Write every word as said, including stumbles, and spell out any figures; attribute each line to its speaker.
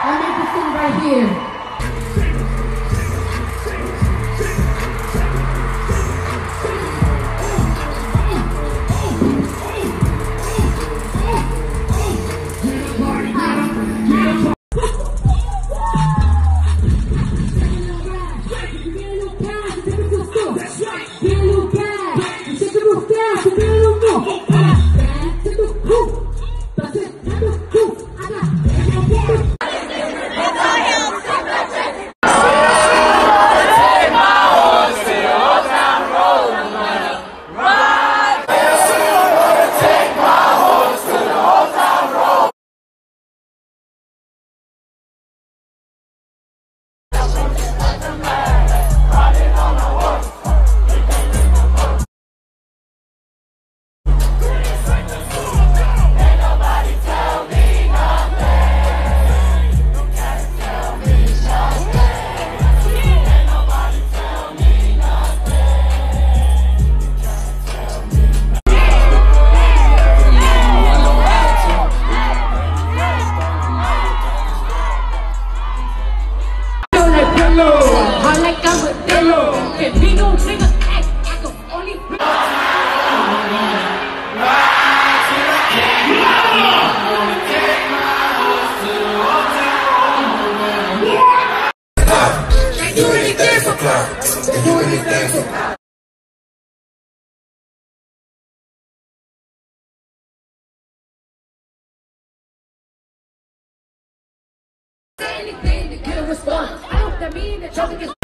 Speaker 1: I made this thing right here.
Speaker 2: I like I'm a pillow. If he don't trigger, act, I can only.
Speaker 3: They do anything for clout. They do anything for clout.
Speaker 2: Anything to get a response. I don't mean that y'all can